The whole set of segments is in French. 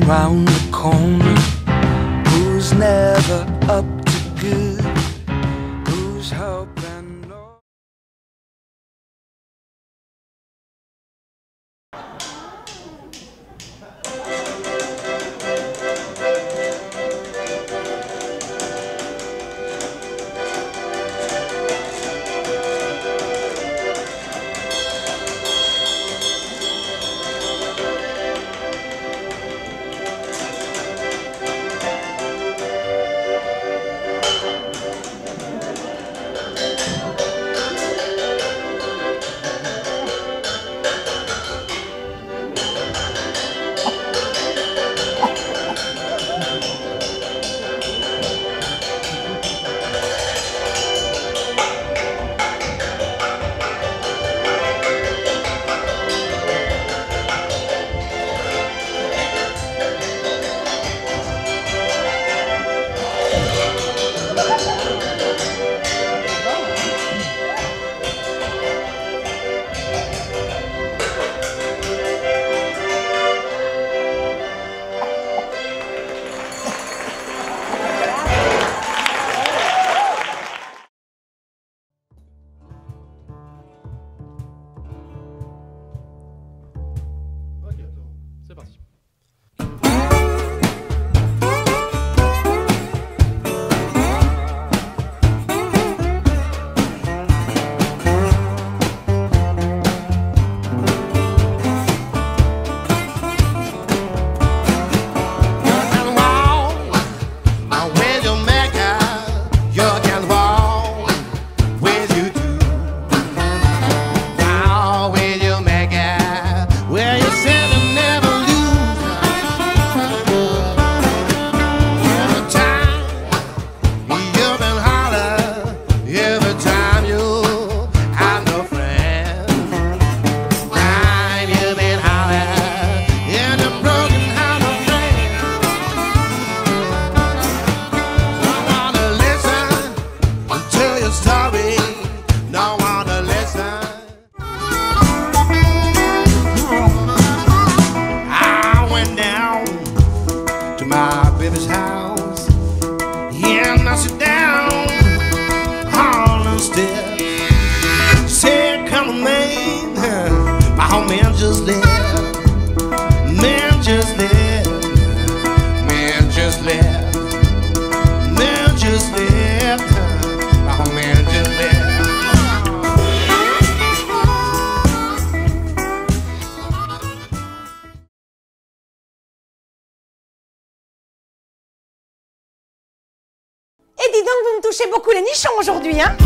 round the corner, who's never up to good, who's helping all. C'est parti. My baby's house, yeah, and I sit down on the steps. Said, come on, man, my home man just left. Man just left. Man just left. Man just left. My home man just left. Et dis donc, vous me touchez beaucoup les nichons aujourd'hui, hein?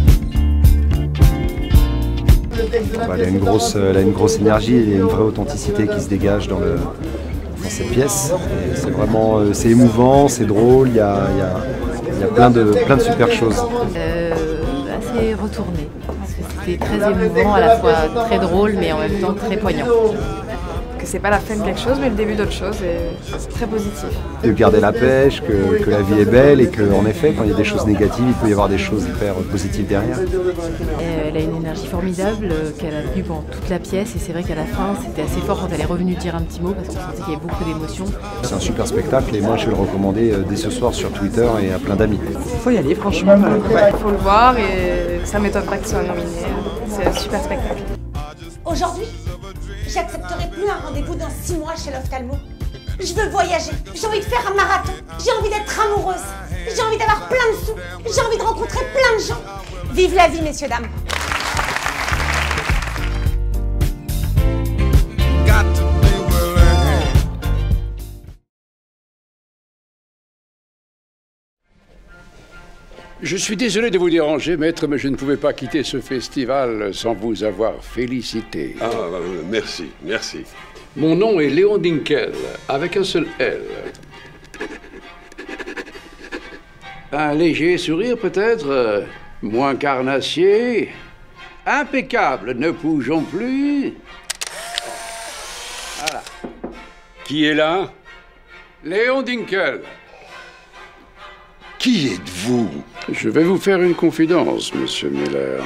Elle a une grosse énergie et une vraie authenticité qui se dégage dans cette pièce. C'est vraiment c'est émouvant, c'est drôle, il y a plein de super choses. Assez retourné, parce que c'était très émouvant, à la fois très drôle mais en même temps très poignant. Que c'est pas la fin de quelque chose mais le début d'autre chose et c'est très positif. De garder la pêche, que la vie est belle et qu'en effet quand il y a des choses négatives il peut y avoir des choses hyper positives derrière. Elle a une énergie formidable qu'elle a vue pendant toute la pièce et c'est vrai qu'à la fin c'était assez fort quand elle est revenue dire un petit mot parce qu'on sentait qu'il y avait beaucoup d'émotions. C'est un super spectacle et moi je vais le recommander dès ce soir sur Twitter et à plein d'amis. Il faut y aller franchement, il faut le voir et ça m'étonne pas qu'il soit nominé, c'est un super spectacle. Aujourd'hui, j'accepterai plus un rendez-vous dans 6 mois chez l'ophtalmo. Je veux voyager, j'ai envie de faire un marathon, j'ai envie d'être amoureuse, j'ai envie d'avoir plein de sous, j'ai envie de rencontrer plein de gens. Vive la vie, messieurs, dames. Je suis désolé de vous déranger, maître, mais je ne pouvais pas quitter ce festival sans vous avoir félicité. Ah, merci, merci. Mon nom est Léon Dinkel, avec un seul L. Un léger sourire peut-être, moins carnassier. Impeccable, ne bougeons plus. Voilà. Qui est là? Léon Dinkel. Qui êtes-vous? Je vais vous faire une confidence, monsieur Miller.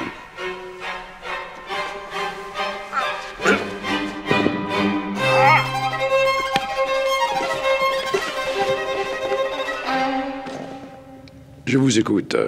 Je vous écoute.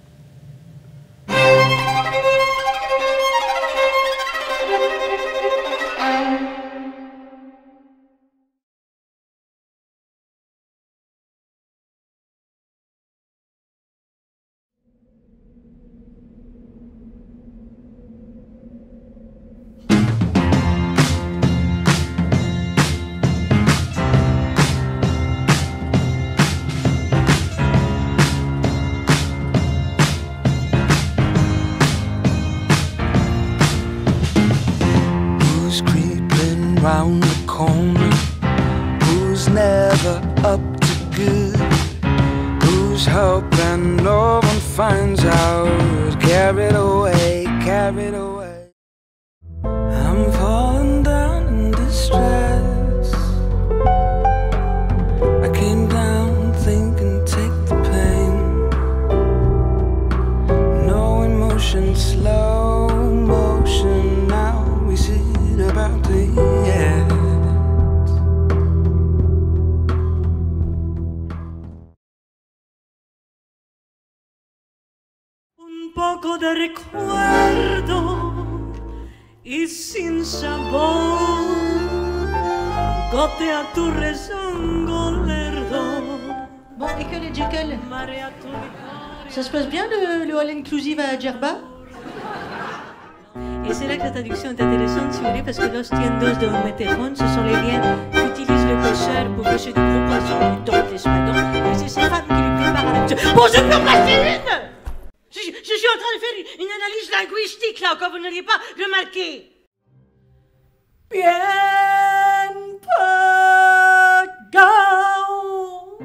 Round the corner, who's never up to good, whose hope and no one finds out, carried away, carried away. I'm falling down in distress. I came down thinking take the pain. No emotion, slow motion, now we see about the end. Un poco de recuerdo y sin sabor, gotea tu rezongo lerdo. Bon, Ekel et Jekyll, ça se passe bien le all inclusive à Djerba? Et c'est là que la traduction est intéressante, si vous voulez, parce que los tiendos de Metejon, ce sont les liens qu'utilise le pêcheur pour pêcher du gros poisson, du thon, des espadons, et c'est sa femme qui lui prépare à la... Bon, je peux en passer une! Je suis en train de faire une analyse linguistique, là, quand vous n'auriez pas remarqué. Bien pagao.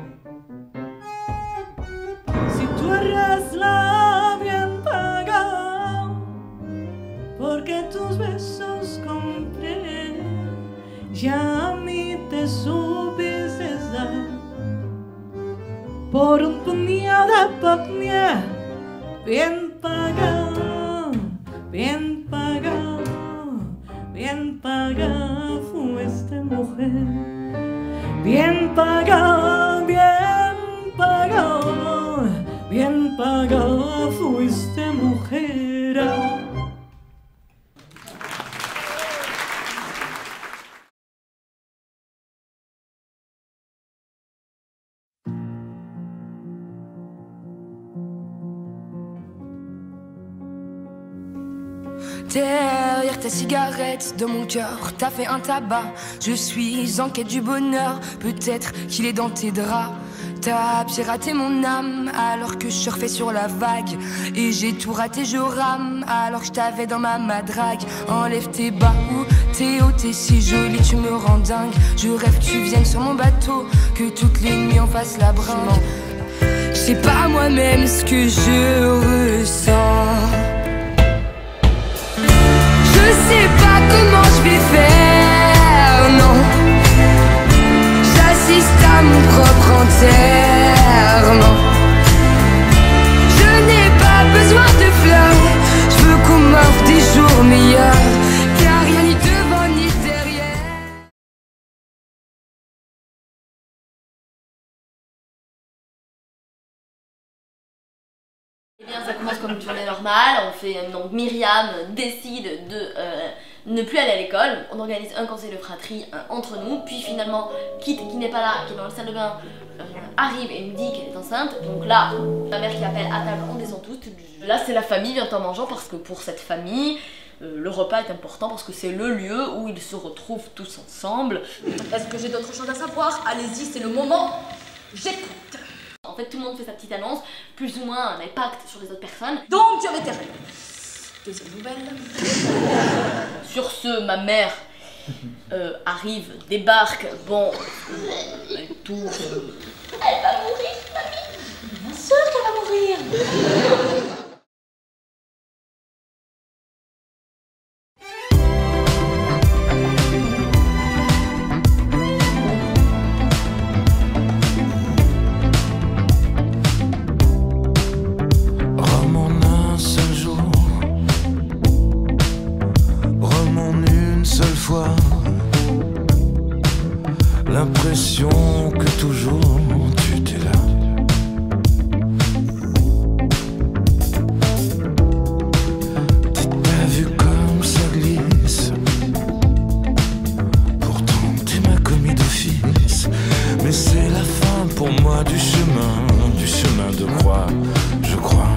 Si tú eres la bien pagao, porque tus besos compré, ya a mí te supiste dar por un puñado de pagnia. Bien pagado, bien pagado, bien pagado fuiste mujer. Bien pagado, bien pagado, bien pagado fuiste mujer. Derrière ta cigarette, dans mon cœur, t'as fait un tabac. Je suis en quête du bonheur, peut-être qu'il est dans tes draps. T'as piraté mon âme alors que je surfais sur la vague. Et j'ai tout raté, je rame alors que je t'avais dans ma madrague. Enlève tes bas ou t'es haut, t'es si jolie, tu me rends dingue. Je rêve que tu viennes sur mon bateau, que toutes les nuits on fasse la bringue. Je sais pas moi-même ce que je ressens. Je sais pas comment je vais faire, non. J'assiste à mon propre enterrement. Je n'ai pas besoin de fleurs, je veux qu'on m'offre des jours meilleurs, car rien ni devant ni derrière. Eh bien, ça commence comme une journée normale. On fait donc Myriam décide de ne plus aller à l'école. On organise un conseil de fratrie entre nous. Puis finalement, Kit qui n'est pas là, qui est dans la salle de bain, arrive et nous dit qu'elle est enceinte. Donc là, ma mère qui appelle à table, on descend tous. Là, c'est la famille vient en mangeant parce que pour cette famille, le repas est important parce que c'est le lieu où ils se retrouvent tous ensemble. Est-ce que j'ai d'autres choses à savoir? Allez-y, c'est le moment. J'écoute. En fait, tout le monde fait sa petite annonce, plus ou moins un impact sur les autres personnes. Donc, tu avais tes règles. Deuxième nouvelle. Sur ce, ma mère arrive, débarque, bon, tout. Elle va mourir, mamie. Bien sûr qu'elle va mourir. L'impression que toujours tu étais là. moi du chemin de croix, je crois.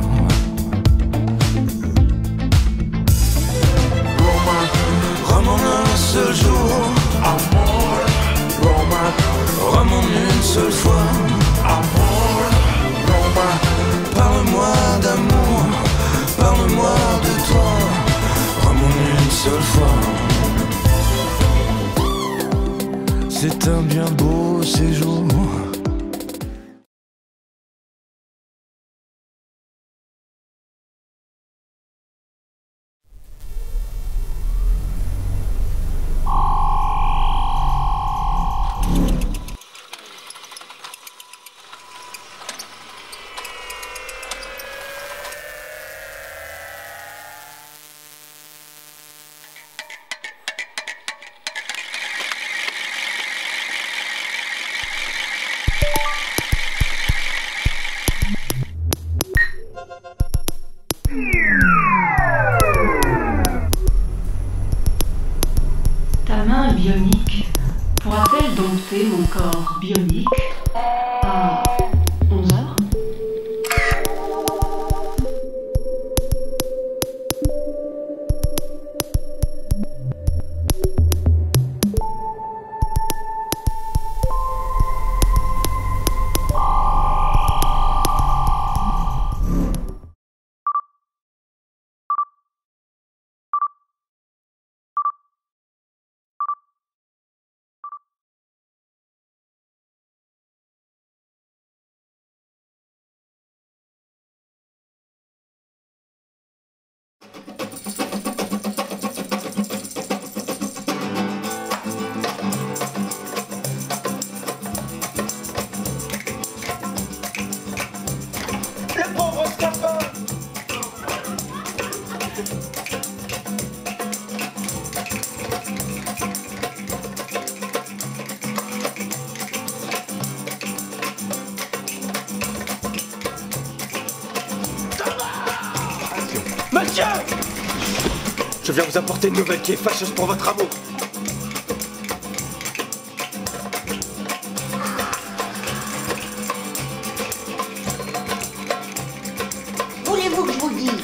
Rome en un seul jour, amor. Rome en une seule fois, amor. Roma, parle-moi d'amour, parle-moi de toi. Rome en une seule fois. C'est un bien beau séjour. Ta main bionique pourra-t-elle dompter mon corps bionique à 11 heures? Le pauvre scapin. Monsieur! Je viens vous apporter une nouvelle qui est fâcheuse pour votre amour. Voulez-vous que je vous le dise?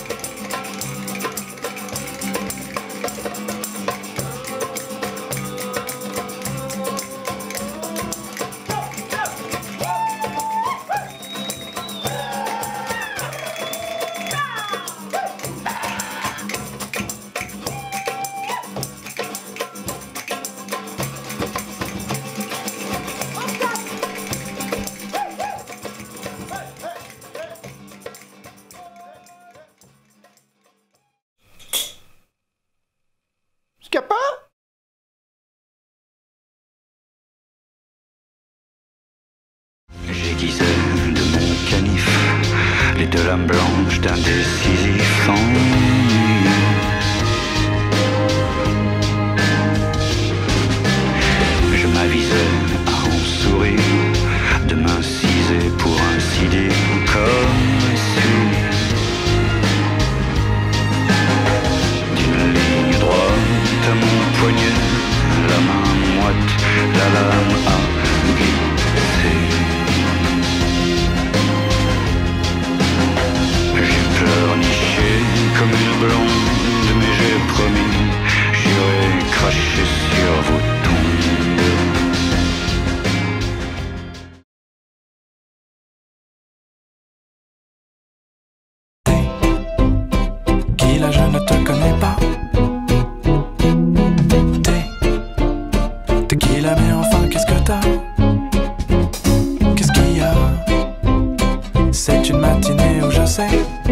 Scapin? J'aiguisais de mon canif les deux lames blanches d'un décisif ennui. Je m'avisais à en sourire, de m'inciser pour ainsi dire comme si d'une ligne droite à mon poignet, la main moite, la lame a glissé. J'ai pleurniché comme une blonde, mais j'ai promis, j'irai cracher sur vos tombes. Qui là, je ne te connais pas. T'es qui là, mais enfin qu'est-ce que t'as? Qu'est-ce qu'il y a? C'est une matinée où je sais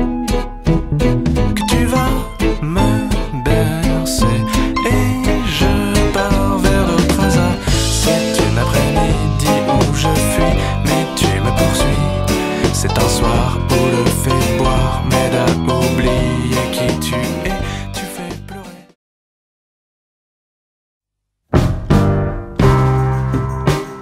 que tu vas me bercer et je pars vers d'autres heures. C'est une après-midi où je fuis, mais tu me poursuis. C'est un soir où le fait boire m'aide à oublier qui tu es. Tu fais pleurer.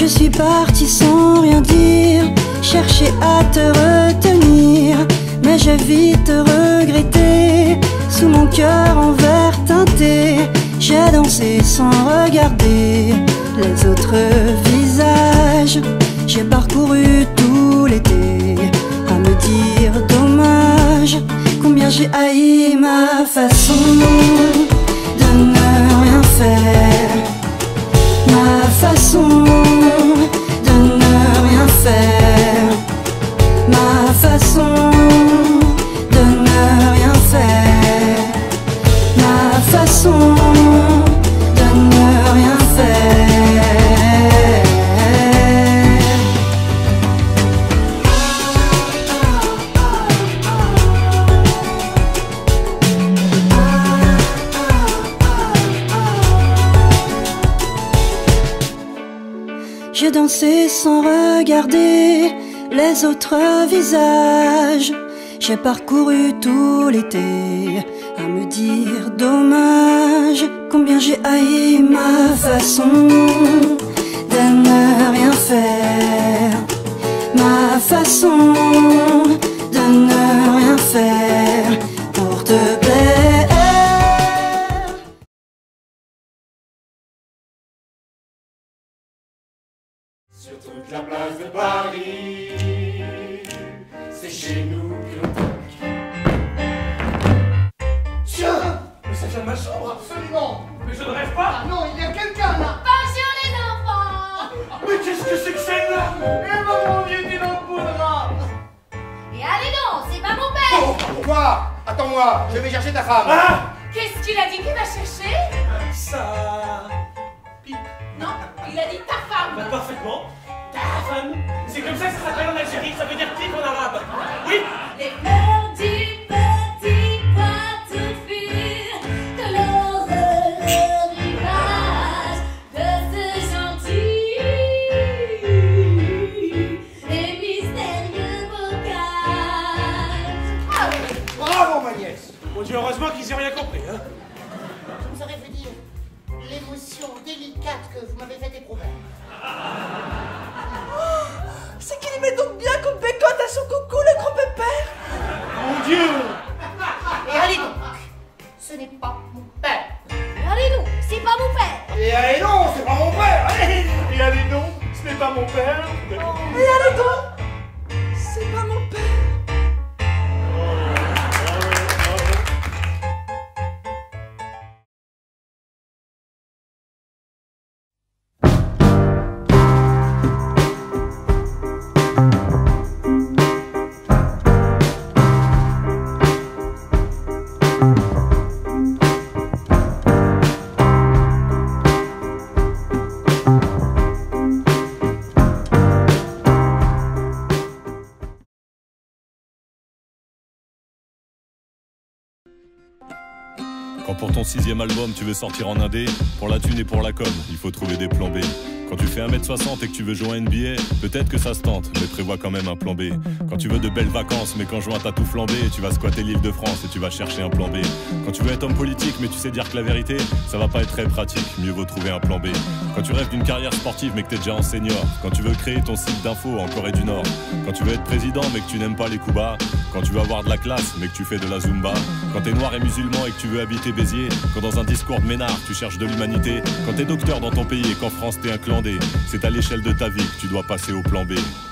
Je suis partie sans rien dire, chercher à te retenir, mais j'ai vite regretté. Sous mon cœur en verre teinté, j'ai dansé sans regarder les autres visages. J'ai parcouru tout l'été à me dire dommage. Combien j'ai haï ma façon de ne rien faire, ma façon de ne rien faire, ma façon de ne rien faire, ma façon de ne rien faire. J'ai dansé sans regarder les autres visages. J'ai parcouru tout l'été à me dire dommage. Combien j'ai haï ma façon de ne rien faire, ma façon de ne rien faire pour te plaire. Sur toute la place de Paris, c'est chez nous que l'on toque. Tiens, mais ça vient de ma chambre, absolument. Mais je ne rêve pas. Ah non, il y a quelqu'un là. Bonjour les enfants. Mais qu'est-ce que c'est que c'est là? Eh ben mon Dieu, dis donc poudra. Et allez donc, c'est pas mon père. Oh, pourquoi? Attends-moi, je vais chercher ta femme. Hein? Qu'est-ce qu'il a dit qu'il va chercher? Ça... pipe. Non, il a dit ta femme. Bah, parfaitement. Ta femme? C'est comme ça que ça s'appelle en Algérie, ça veut dire pipe en arabe. Oui. Les fleurs du petit pois-tout-fur, de l'horreur le rivage de ce gentil et mystérieux bocage. Ah oui, bravo ma nièce. Mon Dieu, heureusement qu'ils n'ont rien compris, hein. Je vous aurais fait dire l'émotion délicate que vous m'avez fait éprouver. C'est qu'il aimait donc bien qu'on bécote à son coucou, le grand pépère. Mon Dieu. Et allez donc, ce n'est pas mon père. Allez donc, c'est pas mon père. Et allez non, c'est pas mon père. Allez. Et allez non, ce n'est pas mon père. Et allez donc, c'est pas mon père. Quand pour ton 6e album tu veux sortir en indé, pour la thune et pour la com, il faut trouver des plans B. Quand tu fais 1m60 et que tu veux jouer à NBA, peut-être que ça se tente, mais prévois quand même un plan B. Quand tu veux de belles vacances, mais qu'en juin t'as tout flambé, tu vas squatter l'île de France et tu vas chercher un plan B. Quand tu veux être homme politique, mais tu sais dire que la vérité, ça va pas être très pratique, mieux vaut trouver un plan B. Quand tu rêves d'une carrière sportive, mais que t'es déjà en senior. Quand tu veux créer ton site d'info en Corée du Nord. Quand tu veux être président, mais que tu n'aimes pas les coups bas. Quand tu veux avoir de la classe, mais que tu fais de la zumba. Quand t'es noir et musulman et que tu veux habiter Béziers. Quand dans un discours de ménard, tu cherches de l'humanité. Quand t'es docteur dans ton pays et qu'en France t'es un clandé. C'est à l'échelle de ta vie que tu dois passer au plan B.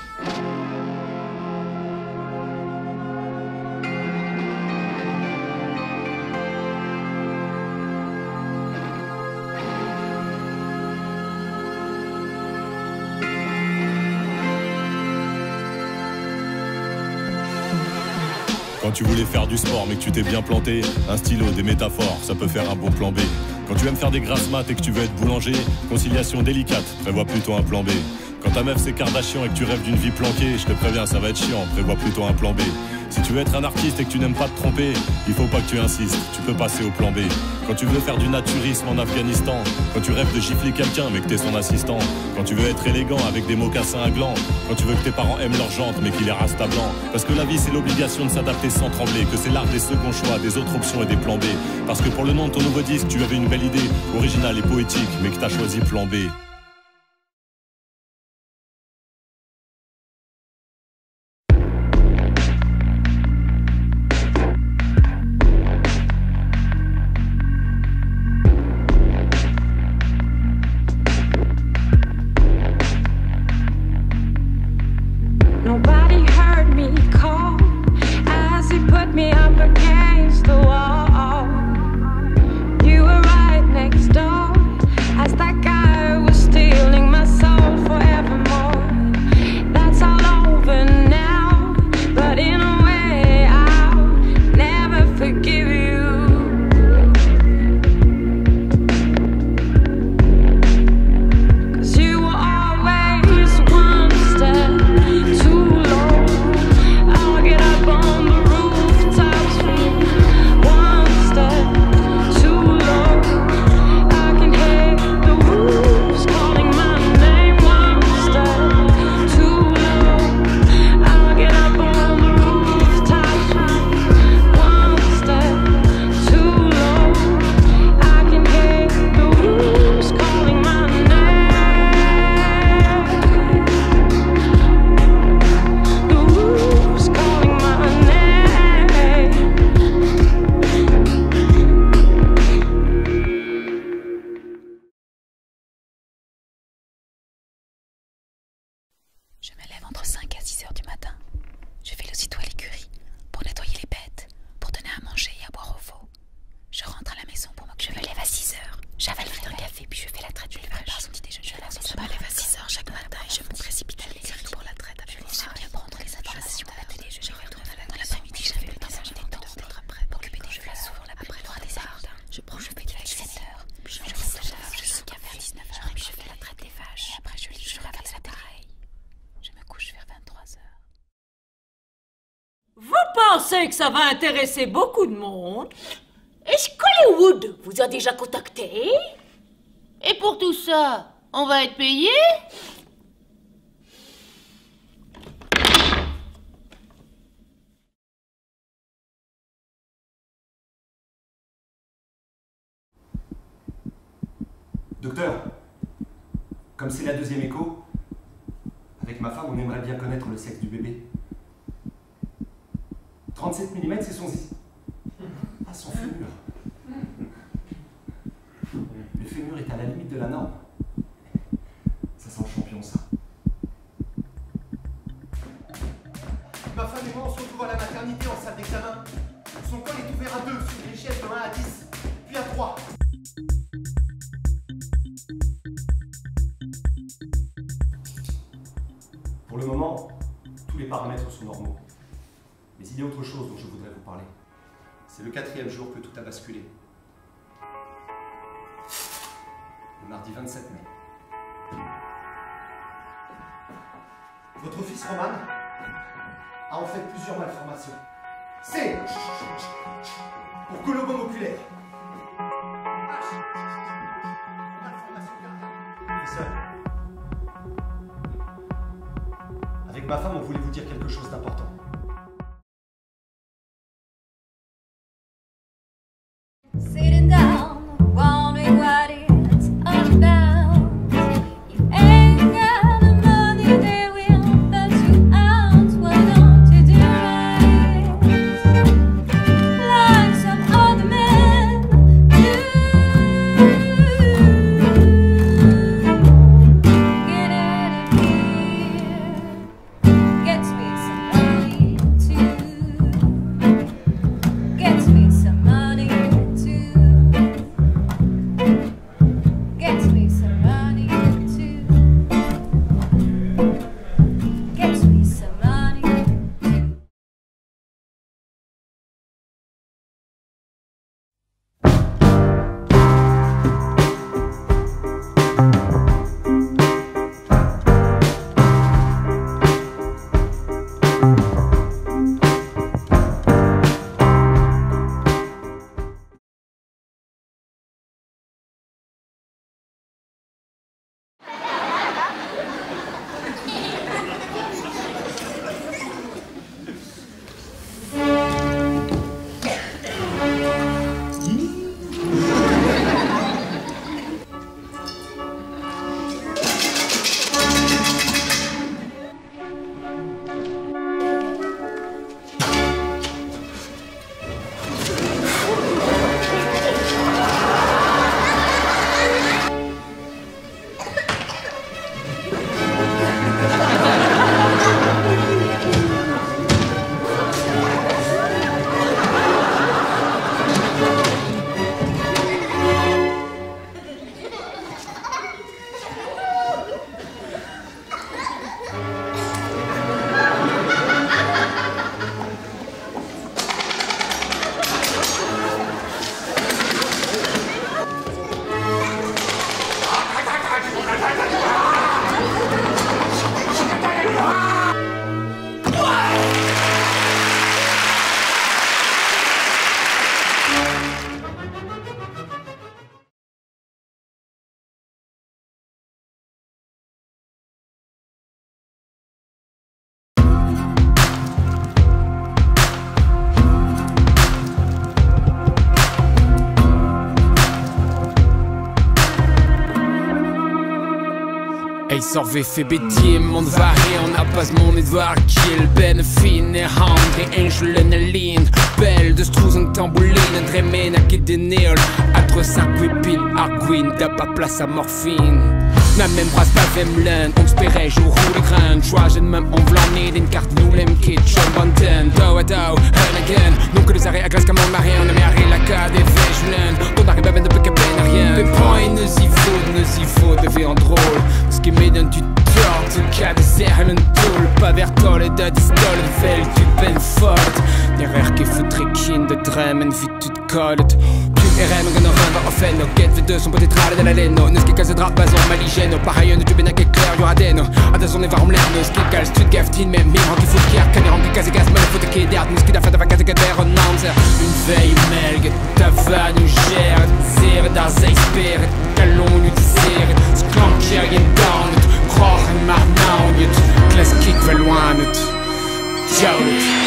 Quand tu voulais faire du sport mais que tu t'es bien planté, un stylo, des métaphores, ça peut faire un bon plan B. Quand tu aimes faire des grasses maths et que tu veux être boulanger, conciliation délicate, prévois plutôt un plan B. Quand ta meuf c'est Kardashian et que tu rêves d'une vie planquée, je te préviens ça va être chiant, prévois plutôt un plan B. Si tu veux être un artiste et que tu n'aimes pas te tromper, il faut pas que tu insistes, tu peux passer au plan B. Quand tu veux faire du naturisme en Afghanistan, quand tu rêves de gifler quelqu'un mais que t'es son assistant, quand tu veux être élégant avec des mocassins à gland, quand tu veux que tes parents aiment leur gendre mais qu'ils les rastent à blanc. Parce que la vie c'est l'obligation de s'adapter sans trembler, que c'est l'art des seconds choix, des autres options et des plans B. Parce que pour le nom de ton nouveau disque, tu avais une belle idée, originale et poétique, mais que t'as choisi plan B. pensez que ça va intéresser beaucoup de monde? Est-ce qu'Hollywood vous a déjà contacté? Et pour tout ça, on va être payé? Docteur, comme c'est la deuxième écho, avec ma femme, on aimerait bien connaître le sexe du bébé. 37 mm, c'est son zizi. Ah, son fémur. Le fémur est à la limite de la norme. Ça sent le champion, ça. Ma femme et moi, on se retrouve à la maternité en salle d'examen. Son col est ouvert à 2 sur une échelle de 1 à 10, puis à 3. Pour le moment, tous les paramètres sont normaux. Mais il y a autre chose dont je voudrais vous parler. C'est le 4e jour que tout a basculé. Le mardi 27 mai. Votre fils Roman a en fait plusieurs malformations. C'est pour colobome oculaire. Professeur, avec ma femme, on voulait vous dire quelque chose d'important. Sitting down, wondering what it's all about. You ain't got the money, they will let you out. Why don't you do right? Like some other men do. Get out of here. Get me some money too. Get me some money. Gets me some money too. Gets me some money too. Ey, sorvey fait betier, monde varé, on a pas mon Edward Kill, Ben fin e hand, de Angelen Lin, Bell de Struzen Tambouline, Dremen a Gidenil, Atre Sarquipil, Arquin, da pas place à morphine. Na même brasse pas Vemlen, on spérait, je roule grain, Schwagen même on vlanné, d'une carte nous l'aime kit, John Banten, Dow a Dow, again, non que les arrêts à glace comme on m'a rien, on a mis à la cade et Vejlen, on arrive à ben de peu qu'à peine rien. Mais point, nous y faut, devait en drôle, ce qui m'aide du tort, tout cas de serre, un tool, pas vers tol et de distol, Welt, du ben fort, der Werke für Treckin, de Dremen, wie tout code. rem che non rende offendo Che vedo sono potetrare dell'aleno Nu skikar sig drabbas om maligeno Pareil ne typen ikke klær jo adeno At sånn i varm lær Nu skikar streetgaftin med min Har ikke fått kjær Kan jeg ranke kasse gas Men jeg får ikke det At nu skidder fett av kasse kader og navn Ser une veille melget Ta van nu geret Zeret daar zij speret Kalon ut zeret Sklanker je down het Graag en maar nou het Kles kik wel loin het Ciao het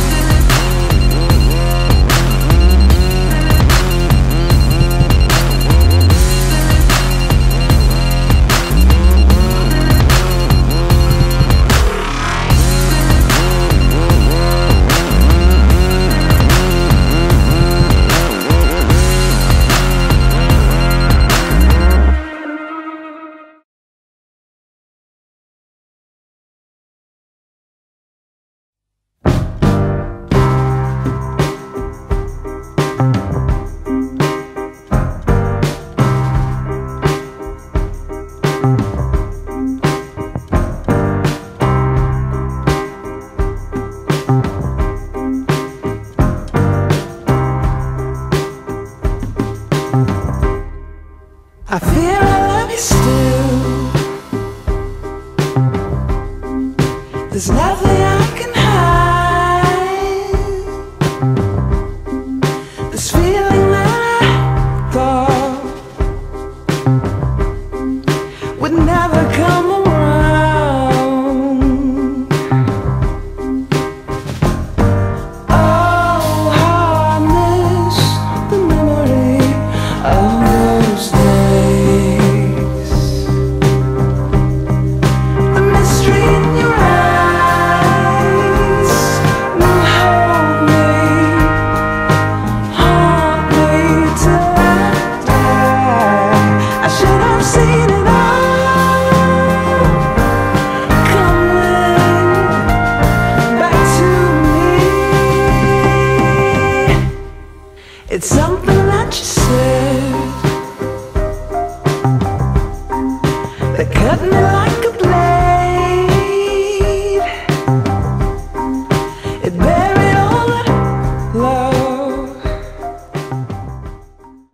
I fear I love you still. There's nothing I can hide. This feeling that I thought would never come around. Oh, how I miss the memory of those days. The mystery in your eyes will hold me till I die. I should have seen it all coming back to me. It's something that you said that cut me like